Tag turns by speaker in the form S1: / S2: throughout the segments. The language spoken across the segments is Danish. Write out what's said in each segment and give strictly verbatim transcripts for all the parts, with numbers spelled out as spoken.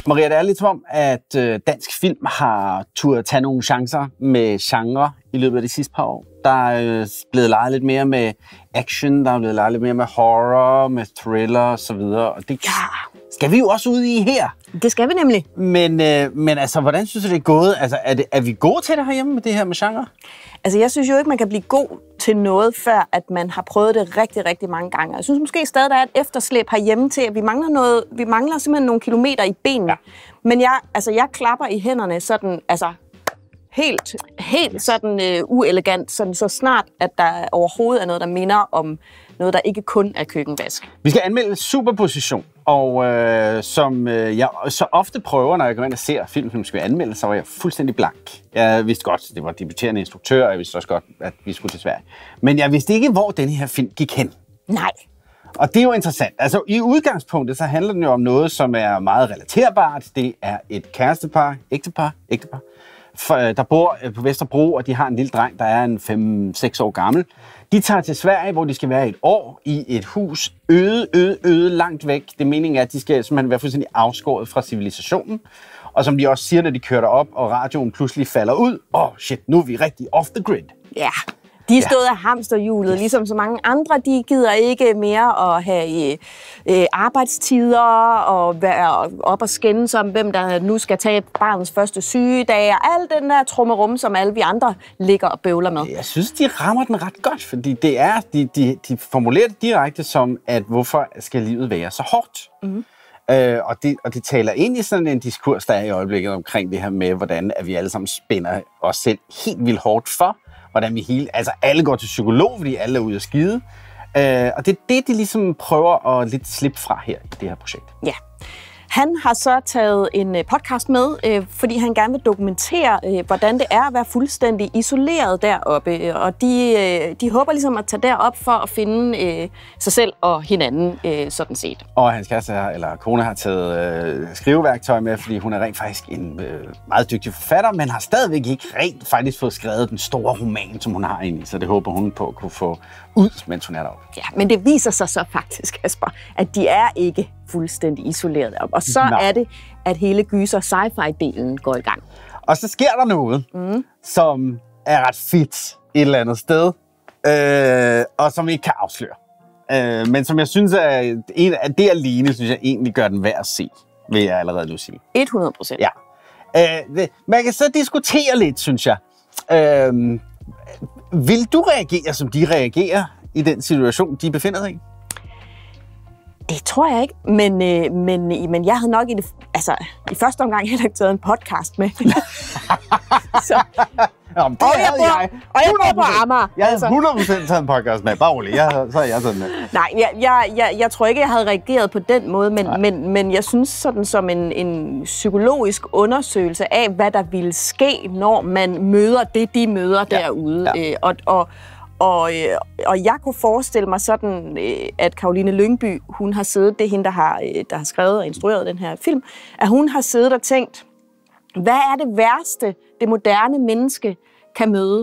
S1: Maria, det er lidt som om, at øh, dansk film har turde tage nogle chancer med genre i løbet af de sidste par år. Der er øh, blevet leget lidt mere med action, der er blevet leget lidt mere med horror, med thriller og så videre. Og det skal vi jo også ud i her.
S2: Det skal vi nemlig.
S1: Men, øh, men altså, hvordan synes du, det er gået? Altså, er, det, er vi gode til det herhjemme med det her med genre?
S2: Altså, jeg synes jo ikke, man kan blive god til noget, før at man har prøvet det rigtig, rigtig mange gange. Jeg synes måske stadig, der er et efterslæb herhjemme til, at vi mangler noget. Vi mangler simpelthen nogle kilometer i benene. Ja. Men jeg, altså, jeg klapper i hænderne sådan, altså helt, helt sådan øh, uelegant, sådan, så snart, at der overhovedet er noget, der minder om noget, der ikke kun er køkkenvask.
S1: Vi skal anmelde Superposition, og øh, som øh, jeg så ofte prøver, når jeg går ind og ser film, som skal anmelde, så var jeg fuldstændig blank. Jeg vidste godt, det var debuterende instruktør, og jeg vidste også godt, at vi skulle til Sverige. Men jeg vidste ikke, hvor denne her film gik hen.
S2: Nej.
S1: Og det er jo interessant. Altså, i udgangspunktet, så handler den jo om noget, som er meget relaterbart. Det er et kærestepar, ægtepar, ægtepar, der bor på Vesterbro, og de har en lille dreng, der er en fem seks år gammel. De tager til Sverige, hvor de skal være et år i et hus, øde, øde, øde langt væk. Det meningen er, at de skal simpelthen være fuldstændig afskåret fra civilisationen. Og som de også siger, når de kører derop, og radioen pludselig falder ud. Åh, oh, shit, nu er vi rigtig off the grid.
S2: Ja, de stod af hamsterhjulet, yes. Ligesom så mange andre. De gider ikke mere at have øh, arbejdstider og være op og skændes om, hvem der nu skal tage barnets første sygedag, og al den der trummerum, som alle vi andre ligger og bøvler med.
S1: Jeg synes, de rammer den ret godt, fordi det er, de, de, de formulerer det direkte som, at hvorfor skal livet være så hårdt? Mm-hmm. Øh, og, det, og det taler ind i sådan en diskurs, der er i øjeblikket omkring det her med, hvordan at vi alle sammen spænder os selv helt vildt hårdt for, hvordan vi hele, altså alle går til psykolog, fordi alle er ude at skide. Øh, og det er det, de ligesom prøver at lidt slippe fra her i det her projekt.
S2: Ja. Han har så taget en podcast med, øh, fordi han gerne vil dokumentere, øh, hvordan det er at være fuldstændig isoleret deroppe. Og de, øh, de håber ligesom at tage derop for at finde øh, sig selv og hinanden, øh, sådan set.
S1: Og hans kæreste, eller kone, har taget øh, skriveværktøj med, fordi hun er rent faktisk en øh, meget dygtig forfatter, men har stadigvæk ikke rent faktisk fået skrevet den store roman, som hun har inde i. Så det håber hun på at kunne få ud, mens hun er deroppe.
S2: Ja, men det viser sig så faktisk, Kasper, at de er ikke fuldstændig isoleret op. Og så Nej. er det, at hele gyser sci-fi-delen går i gang.
S1: Og så sker der noget, mm. som er ret fedt et eller andet sted, øh, og som vi ikke kan afsløre. Øh, men som jeg synes, er, en, at det alene, synes jeg egentlig gør den værd at se, vil jeg allerede nu sige.
S2: hundrede procent.
S1: Ja. Øh, det, man kan så diskutere lidt, synes jeg. Øh, vil du reagere, som de reagerer i den situation, de befinder sig i?
S2: Det tror jeg ikke, men, øh, men, men jeg havde nok i, det, altså, i første omgang heller ikke taget en podcast med. så.
S1: Jamen, det
S2: og
S1: jeg
S2: bor,
S1: jeg.
S2: Og jeg bor på Amager.
S1: Jeg havde hundrede procent taget en podcast med. Bare rolig, jeg, så er jeg sådan med.
S2: Nej, jeg, jeg, jeg, jeg tror ikke, jeg havde reageret på den måde, men, men, men jeg synes sådan som en, en psykologisk undersøgelse af, hvad der ville ske, når man møder det, de møder ja. derude. Ja. Øh, og, og, og, og jeg kunne forestille mig sådan, at Caroline Lyngby, hun har siddet, det er hende, der har, der har skrevet og instrueret den her film, at hun har siddet og tænkt, hvad er det værste, det moderne menneske kan møde?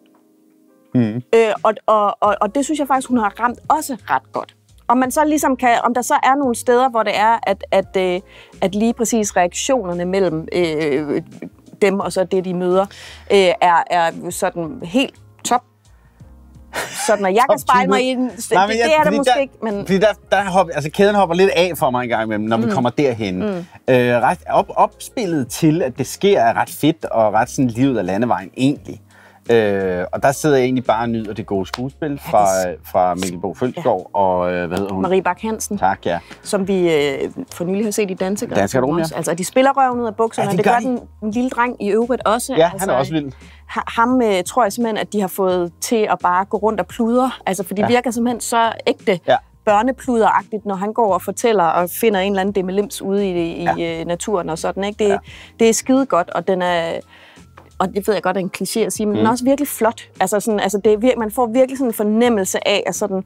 S2: Mm. Øh, og, og, og, og det synes jeg faktisk, hun har ramt også ret godt. Om, man så ligesom kan, om der så er nogle steder, hvor det er, at, at, at, at lige præcis reaktionerne mellem øh, dem og så det, de møder, øh, er, er sådan helt top. Sådan, at jeg kan spejle mig i den. Det, Nej, men jeg, det er det måske
S1: der,
S2: ikke, men...
S1: Fordi der, der hopper, altså kæden hopper lidt af for mig en gang imellem, når mm. vi kommer derhen. Mm. Øh, ret, op, opspillet til, at det sker, er ret fedt og ret sådan livet af landevejen egentlig. Øh, og der sidder jeg egentlig bare og nyder det gode skuespil fra, fra Mikkel Bo Følsgaard ja. og, øh, hvad hedder hun?
S2: Marie Bak Hansen.
S1: Tak, ja.
S2: Som vi øh, for nylig har set i Danske
S1: Danske ja.
S2: Altså, de spiller røven ud af bukserne, ja, de og det gør, gør den lille dreng i øvrigt også.
S1: Ja,
S2: altså,
S1: han er også vild.
S2: Ham øh, tror jeg simpelthen, at de har fået til at bare gå rundt og pludre. Altså, for de ja. virker simpelthen så ægte. Ja. børnepluderagtigt, når han går og fortæller og finder en eller anden demelims ude i, i ja. naturen og sådan. Ikke? Det, ja. det er skide godt, og den er... Og det ved jeg godt er en kliché at sige, men mm. den er også virkelig flot. Altså sådan, altså det er vir- man får virkelig sådan en fornemmelse af, at, sådan,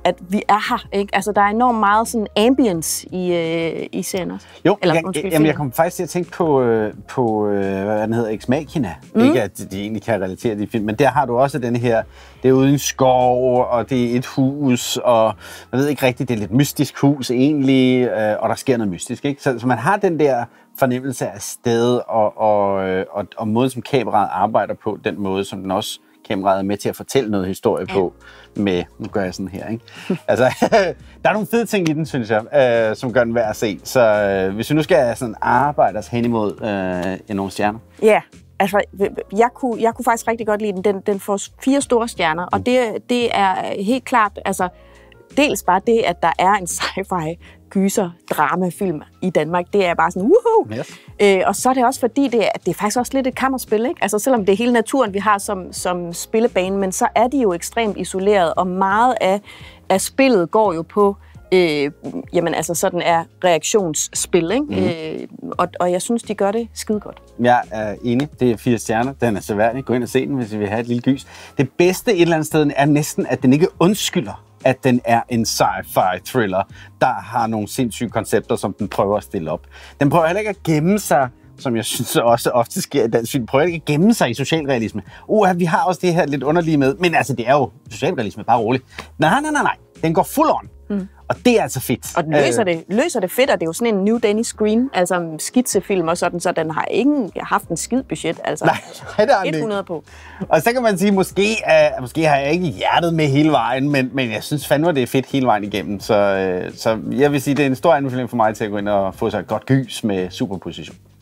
S2: at vi er her, ikke? Altså, der er enormt meget sådan ambience i, øh, i serien også.
S1: Jo,
S2: Eller,
S1: jeg,
S2: undskyld,
S1: jamen, jeg kom faktisk til at tænke på, øh, på øh, hvad den hedder, Ex Machina. Mm. Ikke at de egentlig kan relatere de film, men der har du også den her, det er ude i en skov, og det er et hus, og jeg ved ikke rigtigt, det er lidt mystisk hus egentlig, øh, og der sker noget mystisk, ikke? Så, så man har den der fornemmelse af sted, og, og, og, og måden, som kameraet arbejder på, den måde, som den også kameraet er med til at fortælle noget historie ja. på, med, nu gør jeg sådan her, ikke? Altså, der er nogle fede ting i den, synes jeg, øh, som gør den værd at se. Så øh, hvis vi nu skal sådan arbejde os hen imod øh, en nogle stjerner.
S2: Ja, altså, jeg kunne, jeg kunne faktisk rigtig godt lide den. Den, den får fire store stjerner, og det, det er helt klart, altså, dels bare det, at der er en sci-fi gyser dramafilm i Danmark, det er bare sådan, woohoo! Yes. Øh, og så er det også fordi, det er, det er faktisk også lidt et kammerspil, ikke? Altså selvom det er hele naturen, vi har som, som spillebane, men så er de jo ekstremt isoleret, og meget af, af spillet går jo på, øh, jamen altså sådan er reaktionsspil, ikke? Mm. Øh, og, og jeg synes, de gør det skide godt. Jeg
S1: er enig, det er fire stjerner, den er seværdig, gå ind og se den, hvis I vil have et lille gys. Det bedste et eller andet sted er næsten, at den ikke undskylder, at den er en sci-fi thriller, der har nogle sindssyge koncepter, som den prøver at stille op. Den prøver heller ikke at gemme sig, som jeg synes også ofte sker i dansk film, prøver ikke at gemme sig i socialrealisme. Uh, vi har også det her lidt underlige med, men altså, det er jo socialrealisme, bare roligt. Nej, nej, nej, nej. Den går full on. Mm. Og det er altså fedt.
S2: Og den løser, øh, det, løser det fedt, og det er jo sådan en New Danish Screen, altså en skitsefilm og sådan, så den har ikke haft en skid budget, altså
S1: nej, der er
S2: hundrede på.
S1: Og så kan man sige, måske, uh, måske har jeg ikke hjertet med hele vejen, men, men jeg synes fandme, det er fedt hele vejen igennem. Så, uh, så jeg vil sige, det er en stor anbefaling for mig til at gå ind og få sig et godt gys med superposition.